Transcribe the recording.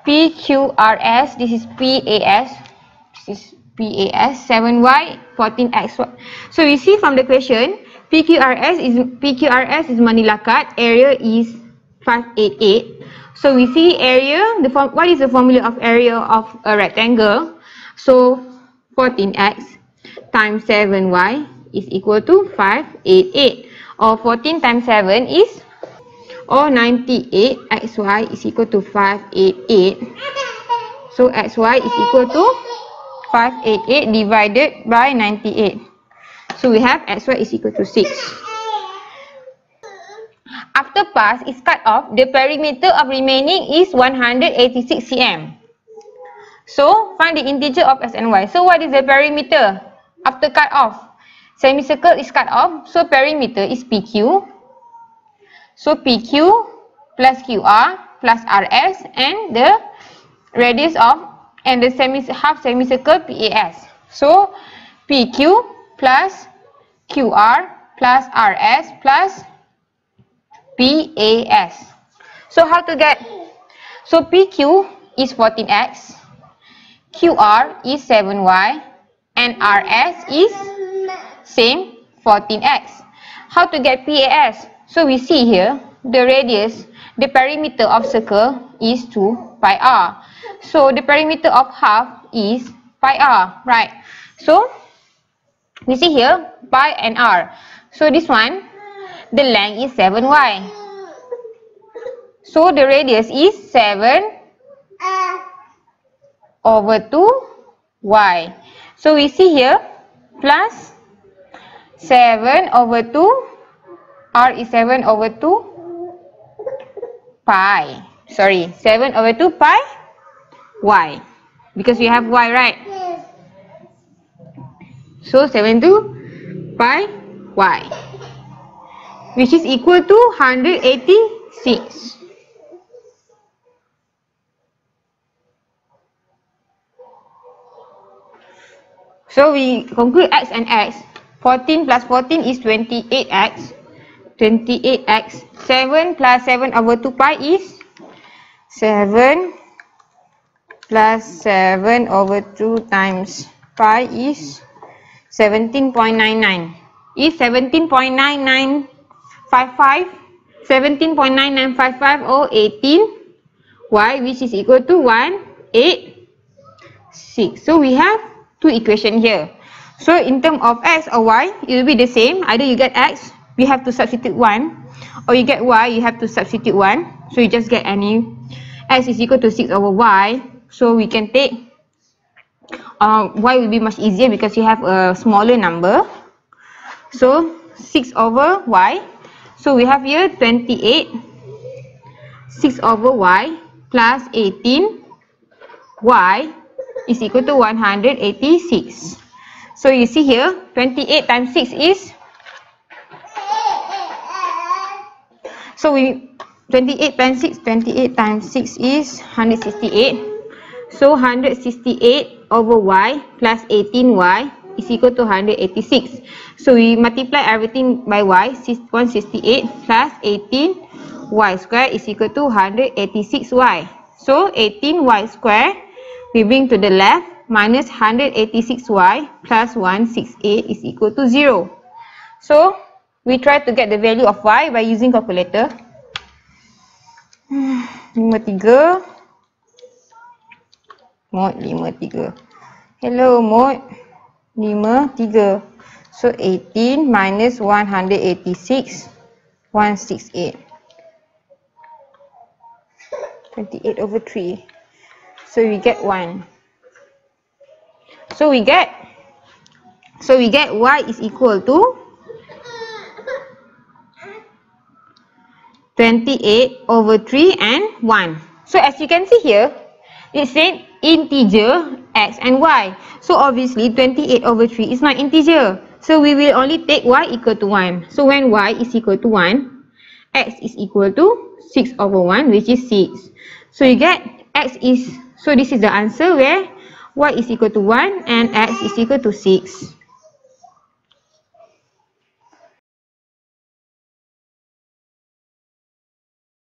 PQRS, this is PAS, this is PAS, 7Y, 14X. So you see from the question, PQRS is Manila cut, area is 588. So we see area, what is the formula of area of a rectangle? So 14X times 7Y is equal to 588, or 14 times 7 is, or 98, XY is equal to 588. So XY is equal to 588 divided by 98. So we have XY is equal to 6. After pass is cut off, the perimeter of remaining is 186 cm. So find the integer of X and Y. So what is the perimeter after cut off? Semicircle is cut off, so perimeter is PQ. So PQ plus QR plus RS, and the radius of, and the half semicircle PAS. So PQ plus QR plus RS plus PAS. So how to get? So PQ is 14X, QR is 7Y, and RS is same 14X. How to get PAS? So we see here the radius, the perimeter of circle is 2 pi r. So the perimeter of half is pi r, right? So we see here pi and r. So this one, the length is 7y. So the radius is 7 over 2y. So we see here plus 7 over 2, r is 7 over 2 pi. Sorry, 7 over 2 pi y. Because we have y, right? So 7 to pi y, which is equal to 186. So we conclude x and x. 14 plus 14 is 28x. 28x. 7 plus 7 over 2 pi is 7 plus 7 over 2 times pi is 17.99. Is 17.9955, 17.9955 or 18y, which is equal to 186. So we have two equations here. So in terms of x or y, it will be the same. Either you get x, you have to substitute 1, or you get y, you have to substitute 1. So you just get any. X is equal to 6 over y. So we can take y will be much easier because you have a smaller number. So 6 over y. So we have here 28, 6 over y plus 18 y is equal to 186. So you see here 28 times 6 is, so we 28 times 6 is 168. So 168 over y plus 18y is equal to 186. So we multiply everything by y. 168 plus 18y square is equal to 186y. So 18y square we bring to the left, minus 186y plus 168 is equal to 0. So we try to get the value of y by using calculator. 53 mod 53. Hello mod 53. So 18 minus 186, 168. 28 over 3. So we get 1. So we get y is equal to 28 over 3 and 1. So as you can see here, it said integer x and y. So obviously 28 over 3 is not integer. So we will only take y equal to 1. So when y is equal to 1, x is equal to 6 over 1, which is 6. So you get x is, so this is the answer where y is equal to 1 and x is equal to 6.